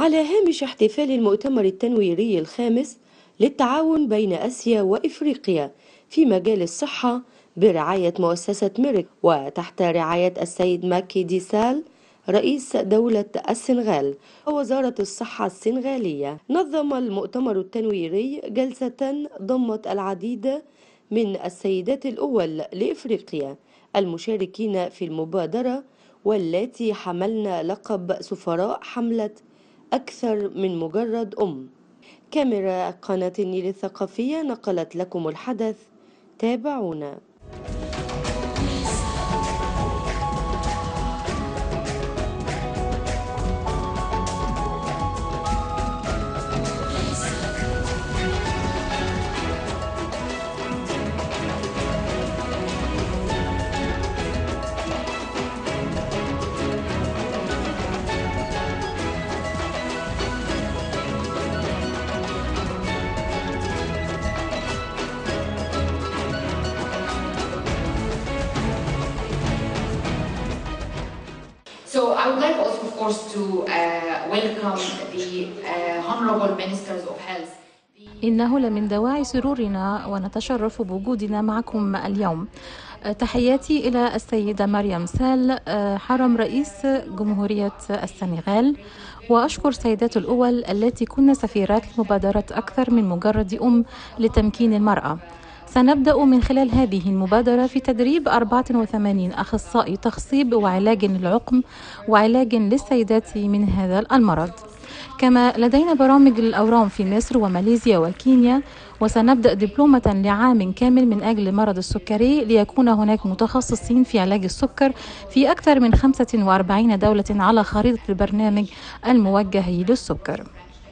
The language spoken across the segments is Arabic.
على هامش احتفال المؤتمر التنويري الخامس للتعاون بين آسيا وإفريقيا في مجال الصحة برعاية مؤسسة ميرك وتحت رعاية السيد ماكي دي سال رئيس دولة السنغال ووزارة الصحة السنغالية، نظم المؤتمر التنويري جلسة ضمت العديد من السيدات الأول لإفريقيا المشاركين في المبادرة، والتي حملن لقب سفراء حملة أكثر من مجرد كاميرا قناة النيل الثقافية نقلت لكم الحدث، تابعونا. So I would like also, of course, to welcome the honorable ministers of health. إنه لمن دواعي سرورنا ونتشرف بوجودنا معكم اليوم. تحياتي إلى السيدة مريم سال حرم رئيس جمهورية السنغال، وأشكر سيدات الأول التي كن سفيرات لمبادرة أكثر من مجرد لتمكين المرأة. سنبدأ من خلال هذه المبادرة في تدريب 84 أخصائي تخصيب وعلاج للعقم وعلاج للسيدات من هذا المرض. كما لدينا برامج للأورام في مصر وماليزيا وكينيا، وسنبدأ دبلومة لعام كامل من أجل مرض السكري ليكون هناك متخصصين في علاج السكر في أكثر من 45 دولة على خريطة البرنامج الموجه للسكر.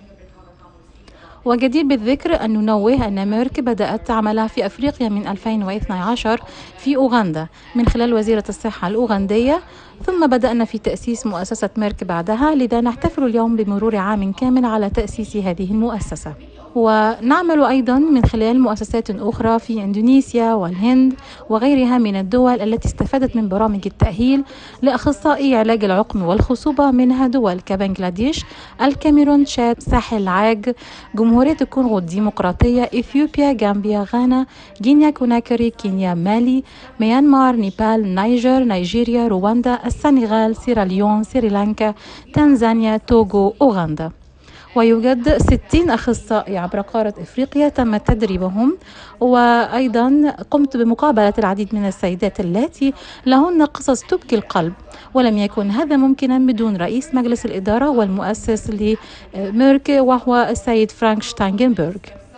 وجدير بالذكر أن ننوه أن ميرك بدأت عملها في أفريقيا من 2012 في أوغندا من خلال وزيرة الصحة الأوغندية، ثم بدأنا في تأسيس مؤسسة ميرك بعدها، لذا نحتفل اليوم بمرور عام كامل على تأسيس هذه المؤسسة. ونعمل أيضا من خلال مؤسسات أخرى في إندونيسيا والهند وغيرها من الدول التي استفادت من برامج التأهيل لأخصائي علاج العقم والخصوبة، منها دول كبنغلاديش، الكاميرون، تشاد، ساحل العاج، جمهورية الكونغو الديمقراطية، إثيوبيا، غامبيا، غانا، غينيا كوناكري، كينيا، مالي، ميانمار، نيبال، نيجر، نيجيريا، رواندا، السنغال، سيراليون، سريلانكا، تنزانيا، توغو، أوغندا. ويوجد 60 أخصائي عبر قارة إفريقيا تم تدريبهم، وأيضا قمت بمقابلة العديد من السيدات اللاتي لهن قصص تبكي القلب، ولم يكن هذا ممكنا بدون رئيس مجلس الإدارة والمؤسس لميرك وهو السيد فرانك شتاينبرغ.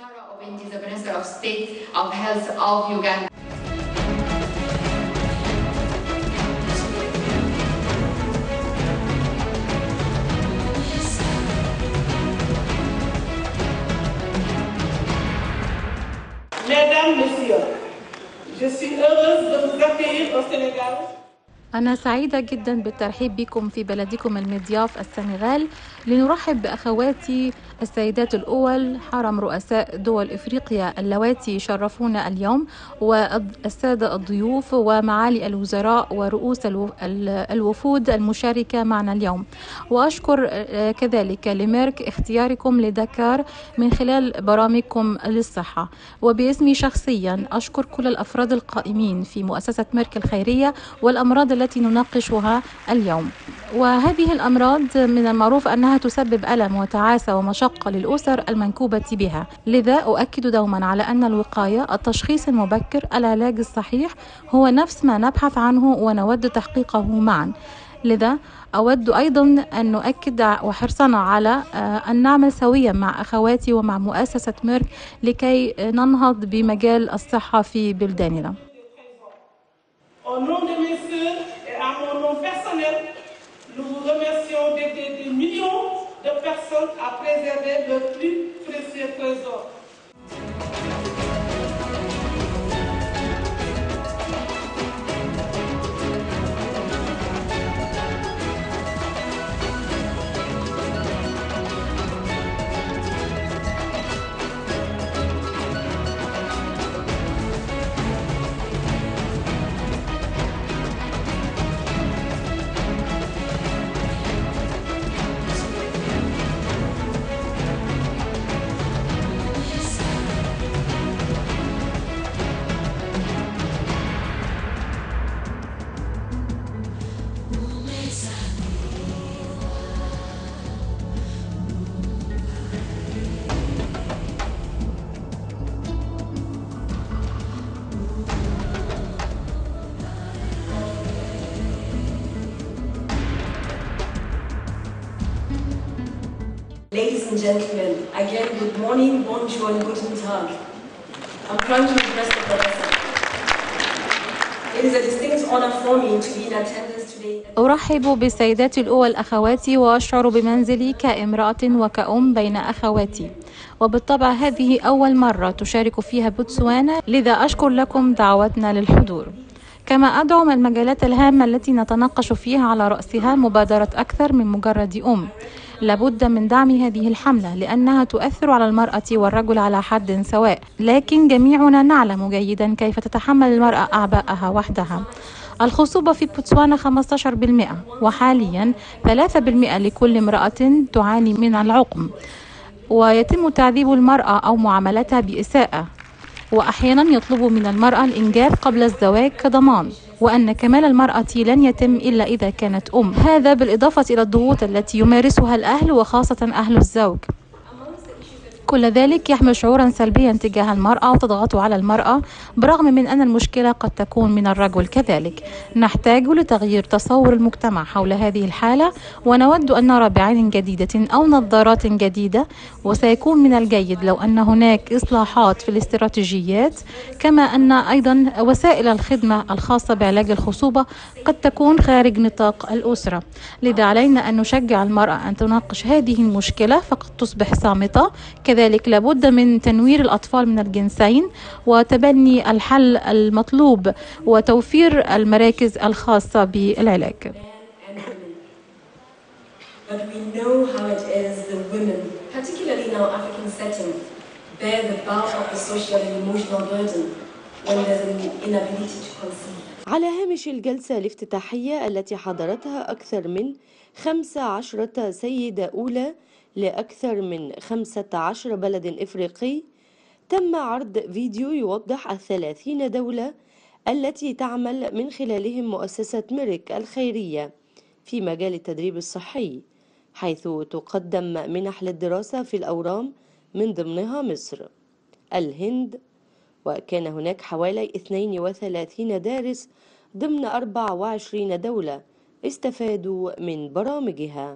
Mesdames, Messieurs, je suis heureuse de vous accueillir au Sénégal. أنا سعيدة جدا بالترحيب بكم في بلدكم المضياف السنغال، لنرحب بأخواتي السيدات الأول حرم رؤساء دول إفريقيا اللواتي شرفونا اليوم، والسادة الضيوف ومعالي الوزراء ورؤوس الوفود المشاركة معنا اليوم. وأشكر كذلك لميرك اختياركم لدكار من خلال برامجكم للصحة. وباسمي شخصيا أشكر كل الأفراد القائمين في مؤسسة ميرك الخيرية والأمراض التي نناقشها اليوم. وهذه الأمراض من المعروف أنها تسبب ألم وتعاسة ومشقة للأسر المنكوبة بها، لذا أؤكد دوما على أن الوقاية، التشخيص المبكر، العلاج الصحيح هو نفس ما نبحث عنه ونود تحقيقه معا. لذا أود أيضا أن نؤكد وحرصنا على أن نعمل سويا مع أخواتي ومع مؤسسة ميرك لكي ننهض بمجال الصحة في بلداننا. Au nom de mes sœurs et à mon nom personnel, nous vous remercions d'aider des millions de personnes à préserver leur plus précieux trésor. Ladies and gentlemen, again, good morning, bonjour, and guten Tag. I'm trying to address the professor. It is a distinct honor for me to be in attendance today. أرحب بالسيدات الأول أخواتي وأشعر بمنزلي كامرأة وكأم بين أخواتي، وبالطبع هذه أول مرة تشارك فيها بوتسوانا، لذا أشكر لكم دعوتنا للحضور. كما أدعم المجالات الهامة التي نتناقش فيها على رأسها مبادرة أكثر من مجرد أم. لابد من دعم هذه الحملة لأنها تؤثر على المرأة والرجل على حد سواء، لكن جميعنا نعلم جيدا كيف تتحمل المرأة أعباءها وحدها. الخصوبة في بوتسوانا 15%، وحاليا 3% لكل امرأة تعاني من العقم، ويتم تعذيب المرأة أو معاملتها بإساءة، وأحيانا يطلب من المرأة الإنجاب قبل الزواج كضمان، وأن كمال المرأة لن يتم إلا إذا كانت أم. هذا بالإضافة إلى الضغوط التي يمارسها الأهل وخاصة أهل الزوج. كل ذلك يحمل شعورا سلبيا تجاه المرأة وتضغط على المرأة، برغم من أن المشكلة قد تكون من الرجل كذلك. نحتاج لتغيير تصور المجتمع حول هذه الحالة، ونود أن نرى بعين جديدة أو نظارات جديدة، وسيكون من الجيد لو أن هناك إصلاحات في الاستراتيجيات، كما أن أيضا وسائل الخدمة الخاصة بعلاج الخصوبة قد تكون خارج نطاق الأسرة. لذا علينا أن نشجع المرأة أن تناقش هذه المشكلة، فقد تصبح صامتة. كذلك لابد من تنوير الأطفال من الجنسين وتبني الحل المطلوب وتوفير المراكز الخاصة بالعلاج. But we know how it is the women, particularly in our African setting, bear the bulk of the social and emotional burden when there's an inability to conceive. على هامش الجلسة الافتتاحية التي حضرتها أكثر من 15 سيدة أولى لأكثر من 15 بلد إفريقي، تم عرض فيديو يوضح 30 دولة التي تعمل من خلالهم مؤسسة ميرك الخيرية في مجال التدريب الصحي، حيث تقدم منح للدراسة في الأورام من ضمنها مصر، الهند، وكان هناك حوالي 32 دارس ضمن 24 دولة استفادوا من برامجها.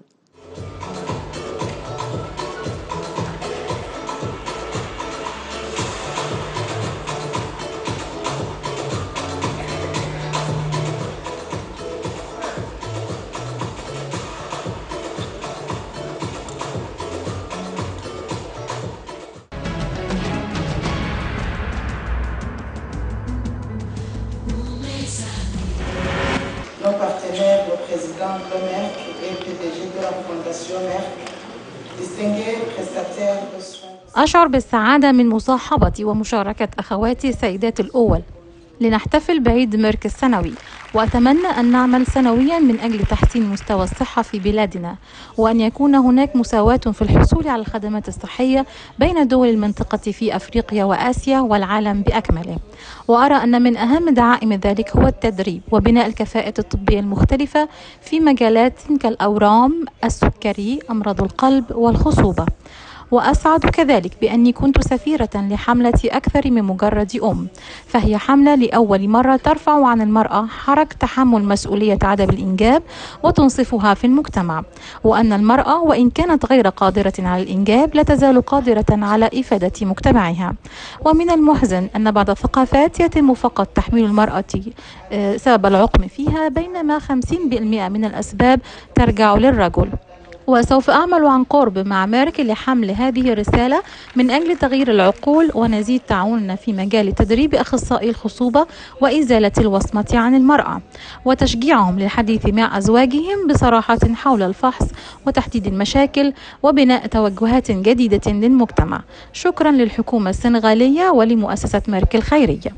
Nos partenaires, le président de Merck et PDG de la Fondation Merck, distingués prestataires de soins. أشعر بالسعادة من مصاحبة ومشاركة أخواتي السيدات الأول لنحتفل بعيد ميرك السنوي، وأتمنى أن نعمل سنويا من أجل تحسين مستوى الصحة في بلادنا، وأن يكون هناك مساواة في الحصول على الخدمات الصحية بين دول المنطقة في أفريقيا وآسيا والعالم بأكمله. وأرى أن من أهم دعائم ذلك هو التدريب وبناء الكفاءة الطبية المختلفة في مجالات كالأورام، السكري، أمراض القلب والخصوبة. وأسعد كذلك بأني كنت سفيرة لحملة أكثر من مجرد أم، فهي حملة لأول مرة ترفع عن المرأة حرج تحمل مسؤولية عدم الإنجاب وتنصفها في المجتمع، وأن المرأة وإن كانت غير قادرة على الإنجاب لا تزال قادرة على إفادة مجتمعها. ومن المحزن أن بعض الثقافات يتم فقط تحميل المرأة سبب العقم فيها، بينما 50% من الأسباب ترجع للرجل. وسوف أعمل عن قرب مع ميرك لحمل هذه الرسالة من أجل تغيير العقول، ونزيد تعاوننا في مجال تدريب أخصائي الخصوبة وإزالة الوصمة عن المرأة، وتشجيعهم للحديث مع أزواجهم بصراحة حول الفحص وتحديد المشاكل وبناء توجهات جديدة للمجتمع. شكرا للحكومة السنغالية ولمؤسسة ميرك الخيرية.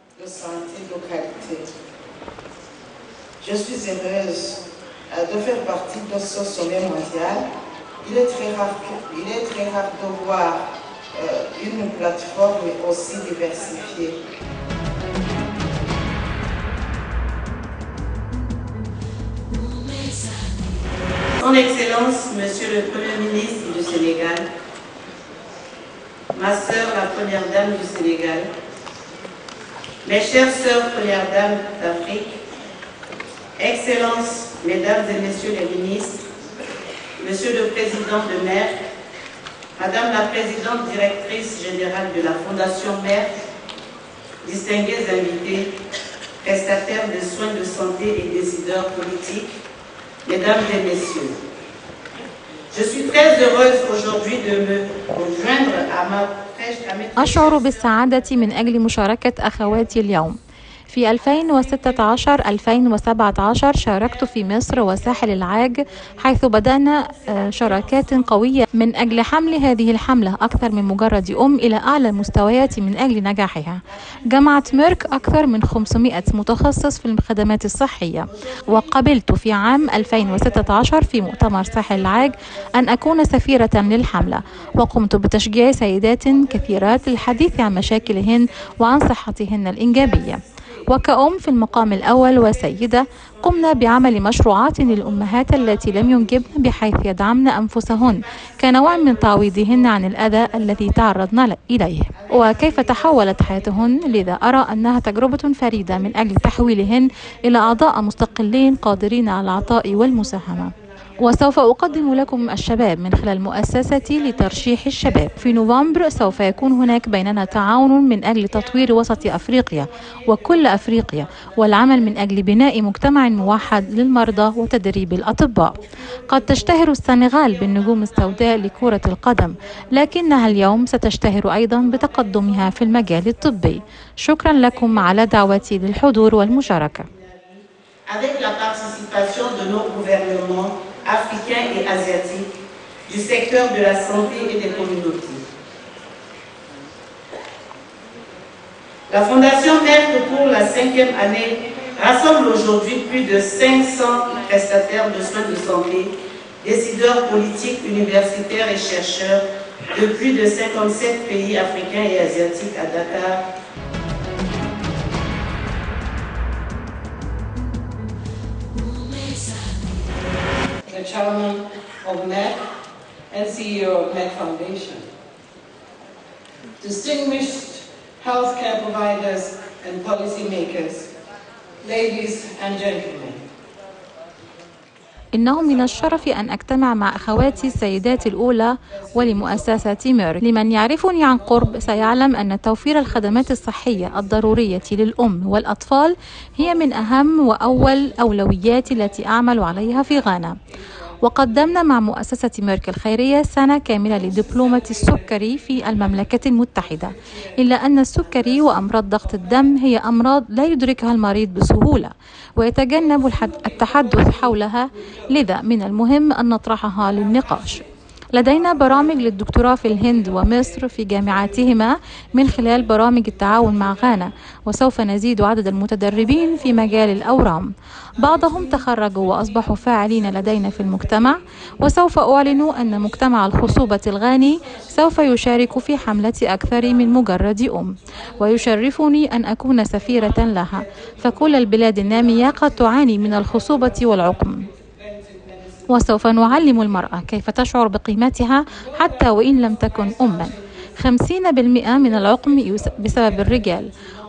De faire partie de ce sommet mondial. Il est très rare de voir une plateforme aussi diversifiée. Son Excellence, Monsieur le Premier ministre du Sénégal, ma sœur, la Première Dame du Sénégal, mes chères sœurs Premières Dames d'Afrique, Excellences, Mesdames et Messieurs les ministres, Monsieur le Président de Merck, Madame la Présidente Directrice Générale de la Fondation Merck, distingués invités, prestataires de soins de santé et décideurs politiques, Mesdames et Messieurs, je suis très heureuse aujourd'hui de me joindre à ma أشعر بالسعادة من أجل مشاركة أخواتي اليوم. في 2016-2017 شاركت في مصر وساحل العاج، حيث بدأنا شراكات قوية من أجل حمل هذه الحملة أكثر من مجرد إلى أعلى المستويات من أجل نجاحها. جمعت ميرك أكثر من 500 متخصص في الخدمات الصحية، وقبلت في عام 2016 في مؤتمر ساحل العاج أن أكون سفيرة للحملة، وقمت بتشجيع سيدات كثيرات للحديث عن مشاكلهن وعن صحتهن الإنجابية. وكأم في المقام الأول وسيدة، قمنا بعمل مشروعات للأمهات التي لم ينجبن، بحيث يدعمن أنفسهن كنوع من تعويضهن عن الأذى الذي تعرضن إليه وكيف تحولت حياتهن. لذا أرى أنها تجربة فريدة من أجل تحويلهن إلى أعضاء مستقلين قادرين على العطاء والمساهمة. وسوف أقدم لكم الشباب من خلال مؤسستي لترشيح الشباب. في نوفمبر سوف يكون هناك بيننا تعاون من أجل تطوير وسط أفريقيا وكل أفريقيا، والعمل من أجل بناء مجتمع موحد للمرضى وتدريب الأطباء. قد تشتهر السنغال بالنجوم السوداء لكرة القدم، لكنها اليوم ستشتهر أيضا بتقدمها في المجال الطبي. شكرا لكم على دعوتي للحضور والمشاركة. Avec la participation de nos gouvernements africains et asiatiques, du secteur de la santé et des communautés. La Fondation Merck, pour la 5e année, rassemble aujourd'hui plus de 500 prestataires de soins de santé, décideurs politiques, universitaires et chercheurs de plus de 57 pays africains et asiatiques à Dakar. The chairman of Merck and CEO of Merck Foundation, distinguished healthcare providers and policymakers, ladies and gentlemen. إنه من الشرف أن أجتمع مع أخواتي السيدات الأولى ولمؤسسة ميرك. لمن يعرفني عن قرب سيعلم أن توفير الخدمات الصحية الضرورية للأم والأطفال هي من أهم وأول أولويات التي أعمل عليها في غانا. وقدمنا مع مؤسسة ميرك الخيرية سنة كاملة لدبلومة السكري في المملكة المتحدة، إلا أن السكري وأمراض ضغط الدم هي أمراض لا يدركها المريض بسهولة ويتجنب التحدث حولها، لذا من المهم أن نطرحها للنقاش. لدينا برامج للدكتوراه في الهند ومصر في جامعاتهما من خلال برامج التعاون مع غانا، وسوف نزيد عدد المتدربين في مجال الأورام. بعضهم تخرجوا وأصبحوا فاعلين لدينا في المجتمع، وسوف أعلن أن مجتمع الخصوبة الغاني سوف يشارك في حملة أكثر من مجرد أم، ويشرفني أن أكون سفيرة لها، فكل البلاد النامية قد تعاني من الخصوبة والعقم، وسوف نعلم المرأة كيف تشعر بقيمتها حتى وإن لم تكن أماً. 50% من العقم بسبب الرجال،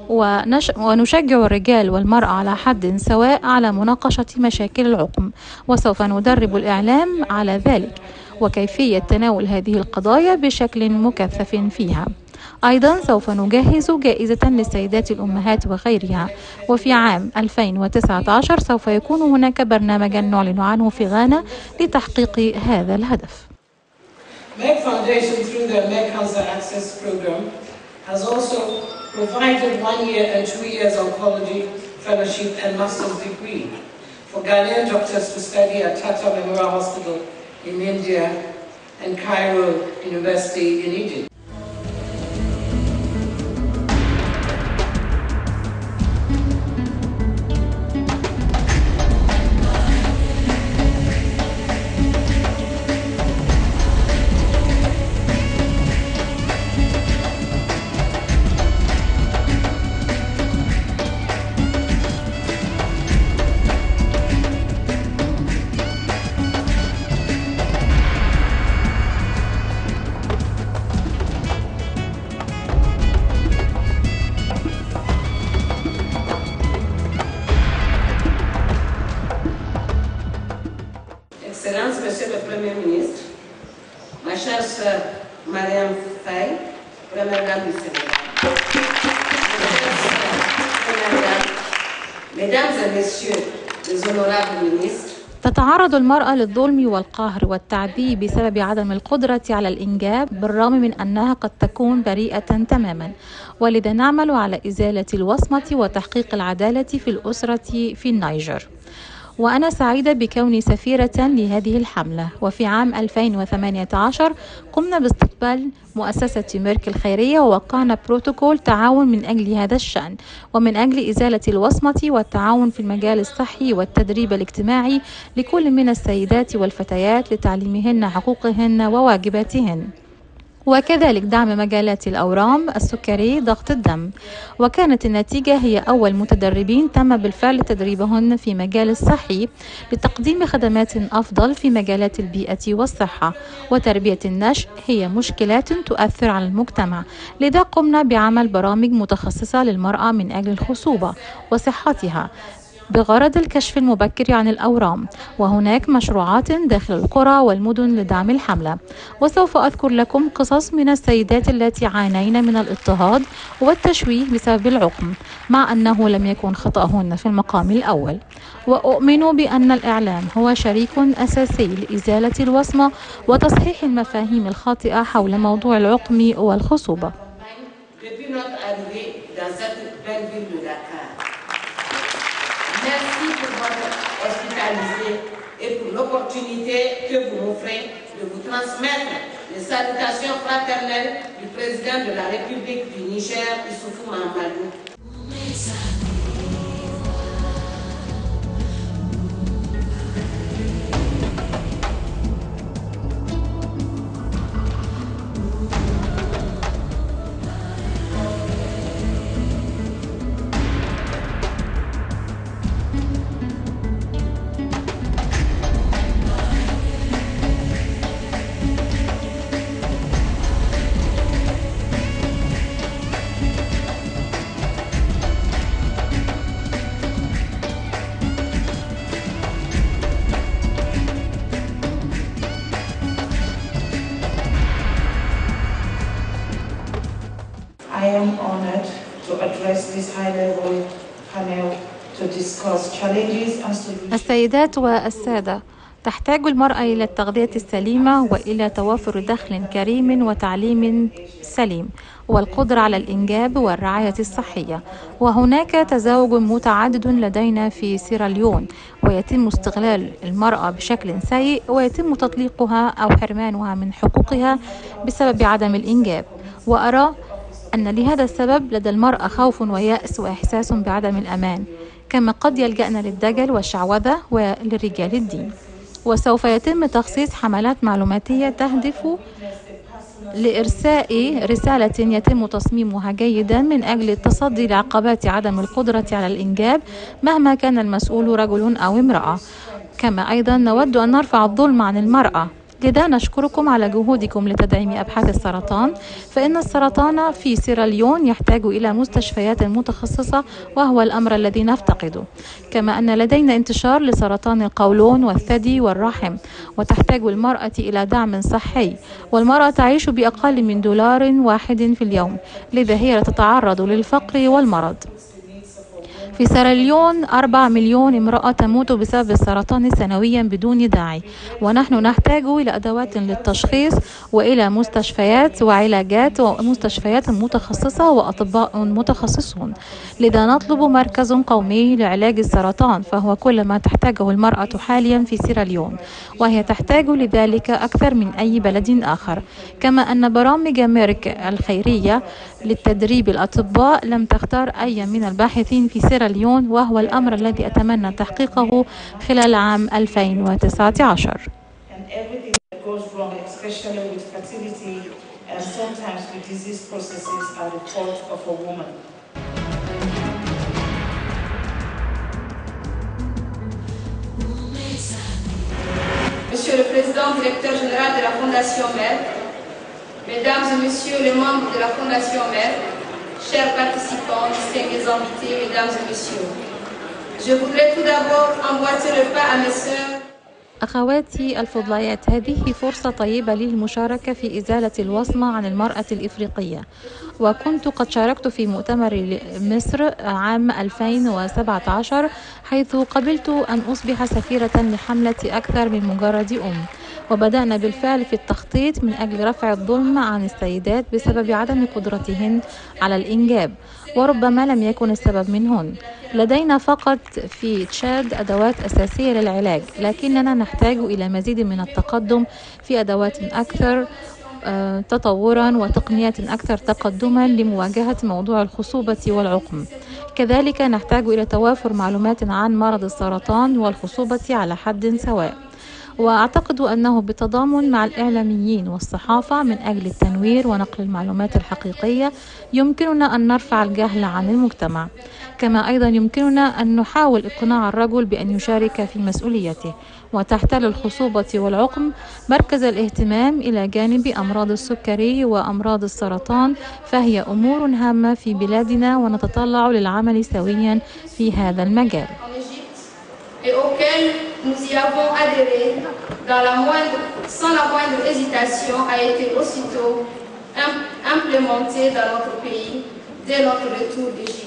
ونشجع الرجال والمرأة على حد سواء على مناقشة مشاكل العقم، وسوف ندرب الإعلام على ذلك وكيفية تناول هذه القضايا بشكل مكثف فيها. أيضا سوف نجهز جائزة للسيدات الأمهات وغيرها، وفي عام 2019 سوف يكون هناك برنامجا نعلن عنه في غانا لتحقيق هذا الهدف. Merck Foundation, through the Merck Cancer Access Program, has also provided 1 year and 2 years oncology fellowship and master's degree for Ghanaian doctors to study at Tata Memorial Hospital in India and Cairo University in Egypt. Excellence, Monsieur le Premier ministre, ma chère sœur MARIEME FAYE, Première Dame du Sénégal. Mesdames et Messieurs les honorables ministres. تتعرض المرأة للظلم والقهر والتعذيب بسبب عدم القدرة على الإنجاب بالرغم من أنها قد تكون بريئة تماما، ولذا نعمل على إزالة الوصمة وتحقيق العدالة في الأسرة في النيجر. وأنا سعيدة بكوني سفيرة لهذه الحملة. وفي عام 2018 قمنا باستقبال مؤسسة ميرك الخيرية ووقعنا بروتوكول تعاون من أجل هذا الشأن ومن أجل إزالة الوصمة والتعاون في المجال الصحي والتدريب الاجتماعي لكل من السيدات والفتيات لتعليمهن حقوقهن وواجباتهن، وكذلك دعم مجالات الأورام، السكري، ضغط الدم. وكانت النتيجة هي أول متدربين تم بالفعل تدريبهن في مجال الصحي لتقديم خدمات أفضل في مجالات البيئة والصحة. وتربية النشء هي مشكلات تؤثر على المجتمع، لذا قمنا بعمل برامج متخصصة للمرأة من أجل الخصوبة وصحتها بغرض الكشف المبكر عن الأورام، وهناك مشروعات داخل القرى والمدن لدعم الحملة. وسوف أذكر لكم قصص من السيدات التي عانين من الاضطهاد والتشويه بسبب العقم، مع أنه لم يكن خطأهن في المقام الأول. وأؤمن بأن الإعلام هو شريك أساسي لإزالة الوصمة وتصحيح المفاهيم الخاطئة حول موضوع العقم والخصوبة. Merci pour votre hospitalité et pour l'opportunité que vous m'offrez de vous transmettre les salutations fraternelles du président de la République du Niger, Issoufou Mahamadou. I am honored to address this high-level panel to discuss challenges and solutions. السيدات والسادة، تحتاج المرأة إلى التغذية السليمة وإلى توافر دخل كريم وتعليم سليم والقدرة على الإنجاب والرعاية الصحية. وهناك تزاوج متعدد لدينا في سيراليون، ويتم استغلال المرأة بشكل سيء ويتم تطليقها أو حرمانها من حقوقها بسبب عدم الإنجاب. وأرى أن لهذا السبب لدى المرأة خوف ويأس وإحساس بعدم الأمان، كما قد يلجأن للدجل والشعوذة ولرجال الدين. وسوف يتم تخصيص حملات معلوماتية تهدف لإرساء رسالة يتم تصميمها جيدا من أجل التصدي لعقبات عدم القدرة على الإنجاب مهما كان المسؤول رجل أو امرأة. كما أيضا نود أن نرفع الظلم عن المرأة. لذا نشكركم على جهودكم لتدعيم أبحاث السرطان، فإن السرطان في سيراليون يحتاج إلى مستشفيات متخصصة وهو الأمر الذي نفتقده. كما أن لدينا انتشار لسرطان القولون والثدي والرحم، وتحتاج المرأة إلى دعم صحي، والمرأة تعيش بأقل من $1 في اليوم، لذا هي تتعرض للفقر والمرض. في سيراليون 4 مليون امرأة تموت بسبب السرطان سنويا بدون داعي، ونحن نحتاج إلى أدوات للتشخيص وإلى مستشفيات وعلاجات ومستشفيات متخصصة وأطباء متخصصون. لذا نطلب مركز قومي لعلاج السرطان، فهو كل ما تحتاجه المرأة حاليا في سيراليون، وهي تحتاج لذلك أكثر من أي بلد آخر. كما أن برامج ميرك الخيرية للتدريب الأطباء لم تختار أي من الباحثين في سيراليون، وهو الأمر الذي أتمنى تحقيقه خلال عام 2019. Monsieur le Président, Directeur Général de la Fondation Merck, Mesdames et Messieurs les membres de la Fondation Merck, chers participants, distingués invités, Mesdames et Messieurs, je voudrais tout d'abord emboîter le pas à mes sœurs. أخواتي الفضليات، هذه فرصة طيبة للمشاركة في إزالة الوصمة عن المرأة الإفريقية، وكنت قد شاركت في مؤتمر مصر عام 2017 حيث قبلت أن أصبح سفيرة لحملة أكثر من مجرد وبدأنا بالفعل في التخطيط من أجل رفع الظلم عن السيدات بسبب عدم قدرتهن على الإنجاب، وربما لم يكن السبب منهن. لدينا فقط في تشاد أدوات أساسية للعلاج، لكننا نحتاج إلى مزيد من التقدم في أدوات أكثر تطورا وتقنيات أكثر تقدما لمواجهة موضوع الخصوبة والعقم. كذلك نحتاج إلى توافر معلومات عن مرض السرطان والخصوبة على حد سواء، وأعتقد أنه بالتضامن مع الإعلاميين والصحافة من أجل التنوير ونقل المعلومات الحقيقية يمكننا أن نرفع الجهل عن المجتمع. كما أيضا يمكننا أن نحاول إقناع الرجل بأن يشارك في مسؤوليته، وتحتل الخصوبة والعقم مركز الاهتمام إلى جانب أمراض السكري وأمراض السرطان، فهي أمور هامة في بلادنا ونتطلع للعمل سويا في هذا المجال. Et auquel nous y avons adhéré sans la moindre hésitation, a été aussitôt implémenté dans notre pays dès notre retour d'Égypte.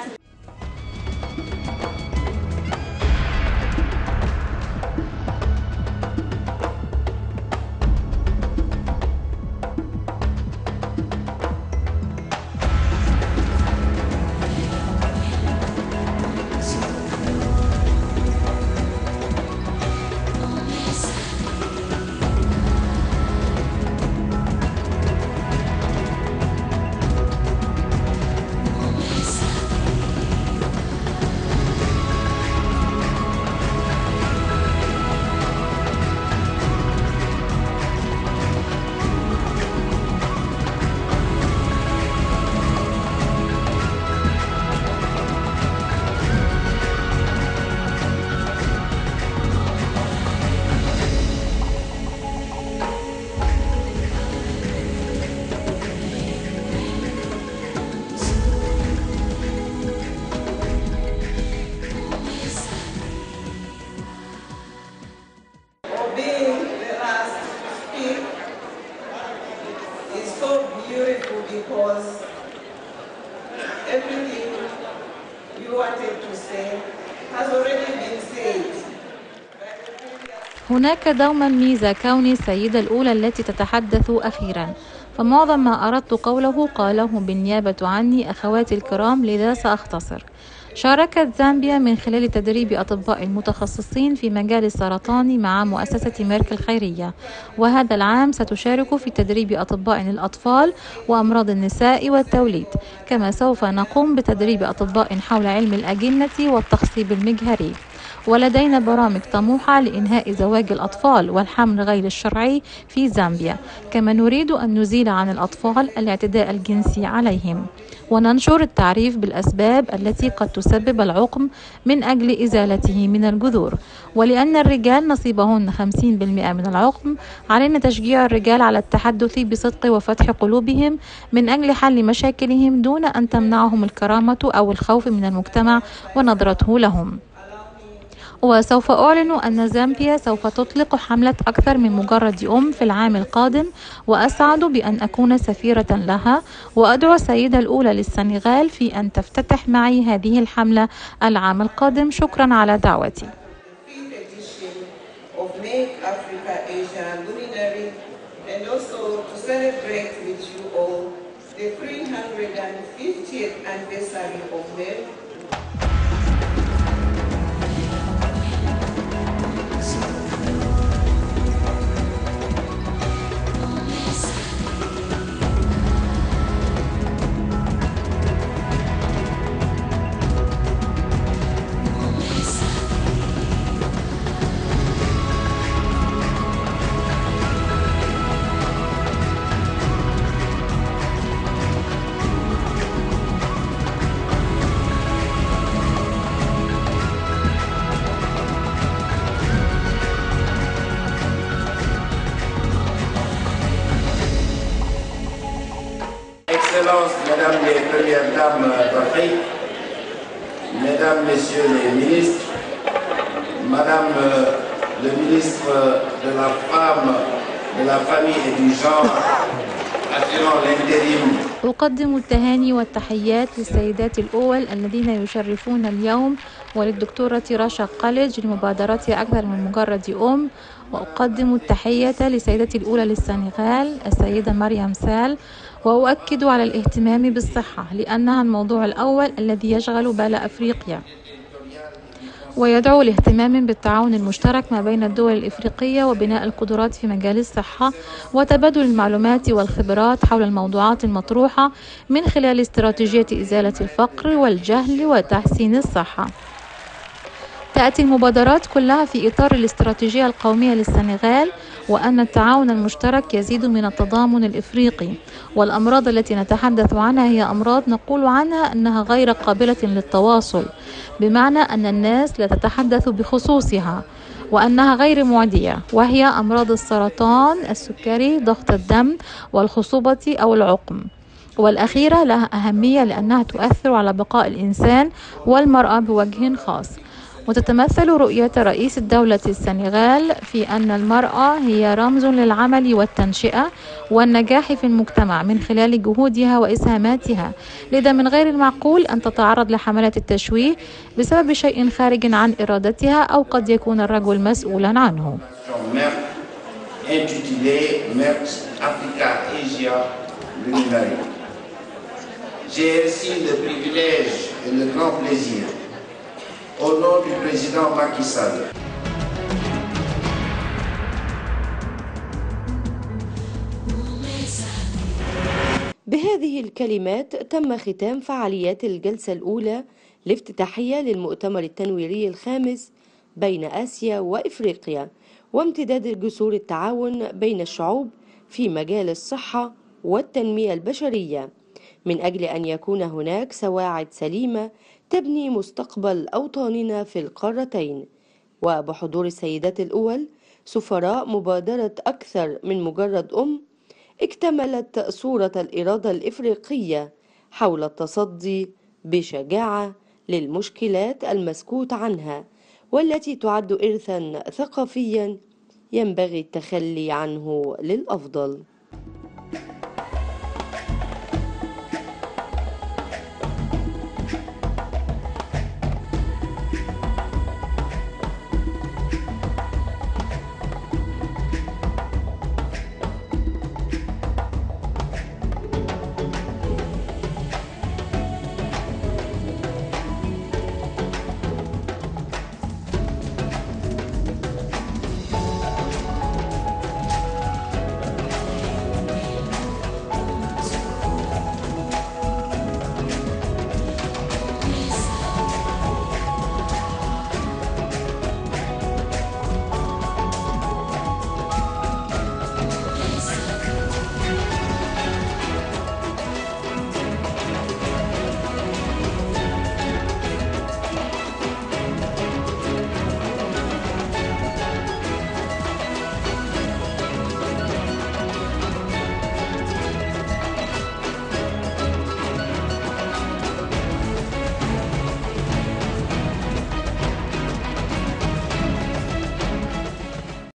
هناك دوما ميزة كوني السيدة الأولى التي تتحدث أخيرا، فمعظم ما أردت قوله قاله بالنيابة عني أخواتي الكرام، لذا سأختصر. شاركت زامبيا من خلال تدريب أطباء متخصصين في مجال السرطان مع مؤسسة ميرك الخيرية، وهذا العام ستشارك في تدريب أطباء الأطفال وأمراض النساء والتوليد، كما سوف نقوم بتدريب أطباء حول علم الأجنة والتخصيب المجهري. ولدينا برامج طموحة لإنهاء زواج الأطفال والحمل غير الشرعي في زامبيا، كما نريد أن نزيل عن الأطفال الاعتداء الجنسي عليهم، وننشر التعريف بالأسباب التي قد تسبب العقم من أجل إزالته من الجذور. ولأن الرجال نصيبهن 50% من العقم، علينا تشجيع الرجال على التحدث بصدق وفتح قلوبهم من أجل حل مشاكلهم دون أن تمنعهم الكرامة أو الخوف من المجتمع ونظرته لهم. وسوف أعلن أن زامبيا سوف تطلق حملة أكثر من مجرد في العام القادم، وأسعد بأن أكون سفيرة لها، وأدعو السيدة الأولى للسنغال في أن تفتتح معي هذه الحملة العام القادم. شكرا على دعوتي. Merck Africa Asia Luminary, and also to celebrate with you all the 350th anniversary of Merck. Excellences, Mesdames les Premières Dames d'Afrique, Mesdames, Messieurs les ministres, Madame le ministre de la Femme, de la Famille et du Genre, assurant l'intérim. أقدم التهاني والتحيات للسيدات الأول الذين يشرفون اليوم وللدكتورة رشا قلج لمبادرتها أكثر من مجرد أم. وأقدم التحية لسيدتي الأولى للسنغال السيدة مريم سال، وأؤكد على الاهتمام بالصحة لأنها الموضوع الأول الذي يشغل بال أفريقيا، ويدعو لاهتمام بالتعاون المشترك ما بين الدول الإفريقية وبناء القدرات في مجال الصحة وتبادل المعلومات والخبرات حول الموضوعات المطروحة من خلال استراتيجية إزالة الفقر والجهل وتحسين الصحة. تأتي المبادرات كلها في إطار الاستراتيجية القومية للسنغال، وأن التعاون المشترك يزيد من التضامن الإفريقي، والأمراض التي نتحدث عنها هي أمراض نقول عنها أنها غير قابلة للتواصل، بمعنى أن الناس لا تتحدث بخصوصها، وأنها غير معدية، وهي أمراض السرطان، السكري، ضغط الدم، والخصوبة أو العقم. والأخيرة لها أهمية لأنها تؤثر على بقاء الإنسان والمرأة بوجه خاص. وتتمثل رؤية رئيس الدولة السنغال في أن المرأة هي رمز للعمل والتنشئة والنجاح في المجتمع من خلال جهودها وإسهاماتها، لذا من غير المعقول أن تتعرض لحملات التشويه بسبب شيء خارج عن إرادتها أو قد يكون الرجل مسؤولا عنه. Merck Africa Asia Luminary. J'ai ici le privilège et le grand plaisir, au nom du président Macky Sall, بهذه الكلمات تم ختام فعاليات الجلسة الأولى الافتتاحية للمؤتمر التنويري الخامس بين آسيا وإفريقيا، وامتداد جسور التعاون بين الشعوب في مجال الصحة والتنمية البشرية، من أجل أن يكون هناك سواعد سليمة تبني مستقبل أوطاننا في القارتين. وبحضور السيدات الأول سفراء مبادرة أكثر من مجرد أم، اكتملت صورة الإرادة الإفريقية حول التصدي بشجاعة للمشكلات المسكوت عنها، والتي تعد إرثا ثقافيا ينبغي التخلي عنه للأفضل.